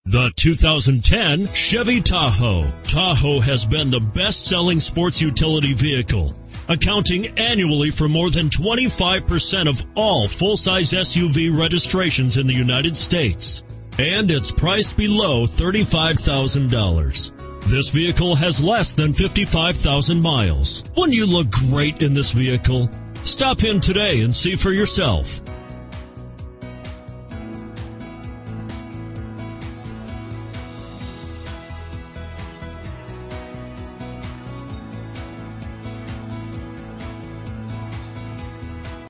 The 2010 Chevy Tahoe. Tahoe has been the best-selling sports utility vehicle, accounting annually for more than 25% of all full-size SUV registrations in the United States. And it's priced below $35,000. This vehicle has less than 55,000 miles. Wouldn't you look great in this vehicle? Stop in today and see for yourself.